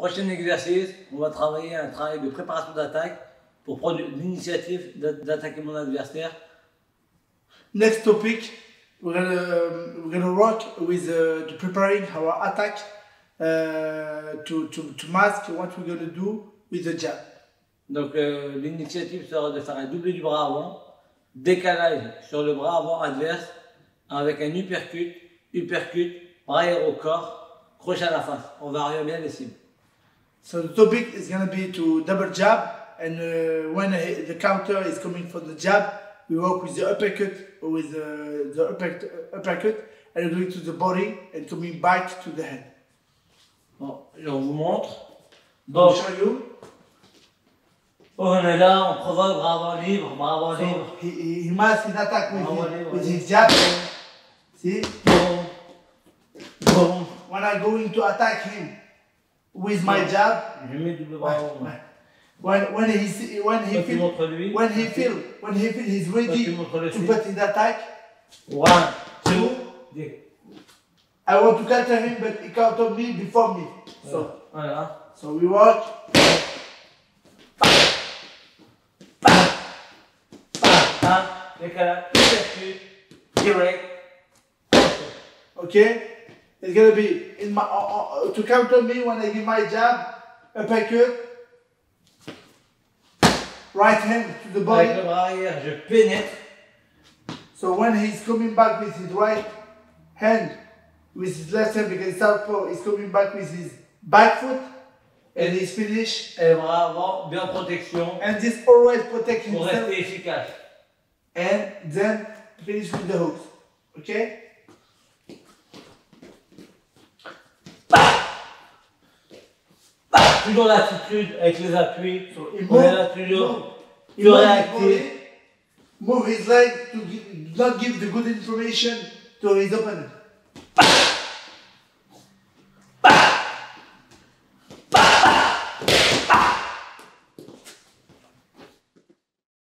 prochain exercice, on va travailler un travail de préparation d'attaque pour prendre l'initiative d'attaquer mon adversaire. Next topic, we're gonna work with to preparing our attack to mask what we're gonna do with the jab. Donc l'initiative sera de faire un doublé du bras avant, décalage sur le bras avant adverse avec un uppercut, bras arrière au corps, crochet à la face. On varie bien les cibles. So the topic is gonna be to double jab, and when the counter is coming for the jab, we work with the uppercut or with the uppercut and going to the body and coming back to the head. Bon, on vous montre. Donc, I'll show you. On est là, on provoque, bras avant libre, bras avant libre. So he masks his attack with his jab. See? Boom. Boom. When I'm going to attack him with my jab, Je mets double bras avant. when he feel he's ready to put his attack. 1, 2. I want to counter him, but he countered me before me. So voilà. So we work. Décalage, uppercut, direct. Okay, it's gonna be in my to counter me when I give my jab, uppercut, right hand to the body. Avec le bras arrière, je pénètre. So when he's coming back with his right hand, with his left hand, because southpaw, he's coming back with his back foot, and he's finished. Et bras avant, bien protection. And this always protect Pour himself. rester efficace. And then finish with the hooks. Okay? Toujours l'attitude avec les appuis. So On est là toujours. Plus réactif. Move his leg to not give the good information to his opponent.